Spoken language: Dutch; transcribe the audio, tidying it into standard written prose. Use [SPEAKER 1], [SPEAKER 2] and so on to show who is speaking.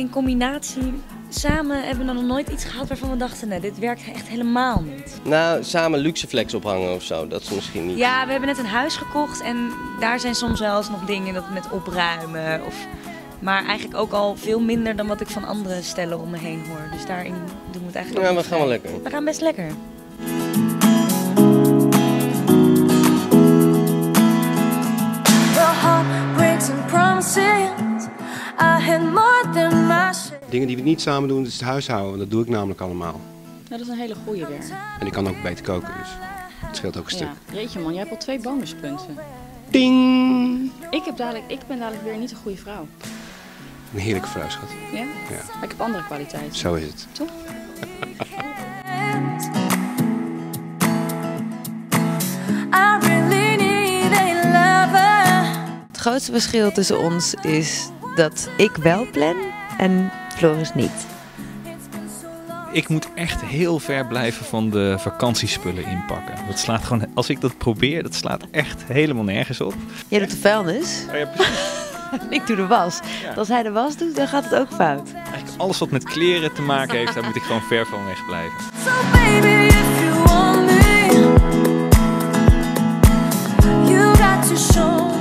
[SPEAKER 1] in combinatie, samen hebben we nog nooit iets gehad waarvan we dachten, nee, dit werkt echt helemaal niet.
[SPEAKER 2] Nou, samen Luxeflex ophangen of zo, dat is misschien niet.
[SPEAKER 1] Ja, we hebben net een huis gekocht en daar zijn soms wel eens nog dingen dat met opruimen. Maar eigenlijk ook al veel minder dan wat ik van andere stellen om me heen hoor. Dus daarin doen we het eigenlijk
[SPEAKER 2] Ja,
[SPEAKER 1] ook
[SPEAKER 2] we
[SPEAKER 1] niet
[SPEAKER 2] gaan wel
[SPEAKER 1] vrij.
[SPEAKER 2] lekker.
[SPEAKER 1] We gaan best lekker.
[SPEAKER 3] Dingen die we niet samen doen, is het huishouden. Dat doe ik namelijk allemaal.
[SPEAKER 4] Ja, dat is een hele goeie weer.
[SPEAKER 3] En ik kan ook beter koken, dus het scheelt ook een stuk.
[SPEAKER 4] Ja. Jeetje man, jij hebt al 2 bonuspunten.
[SPEAKER 3] Ding!
[SPEAKER 4] Ik ben dadelijk weer niet een goede vrouw.
[SPEAKER 3] Een heerlijke vrouw, schat.
[SPEAKER 4] Ja?
[SPEAKER 3] Ja.
[SPEAKER 4] Maar ik heb andere kwaliteiten.
[SPEAKER 3] Zo is het.
[SPEAKER 4] Toch?
[SPEAKER 5] Het grootste verschil tussen ons is dat ik wel plan en Floris niet.
[SPEAKER 6] Ik moet echt heel ver blijven van de vakantiespullen inpakken. Dat slaat gewoon, als ik dat probeer, dat slaat echt helemaal nergens op.
[SPEAKER 5] Jij doet de vuilnis,
[SPEAKER 6] Oh ja, precies.
[SPEAKER 5] ik doe de was.
[SPEAKER 6] Ja.
[SPEAKER 5] Als hij de was doet, dan gaat het ook fout.
[SPEAKER 6] Eigenlijk alles wat met kleren te maken heeft, daar moet ik gewoon ver van weg blijven.
[SPEAKER 7] So baby, if you want me, you got to show me.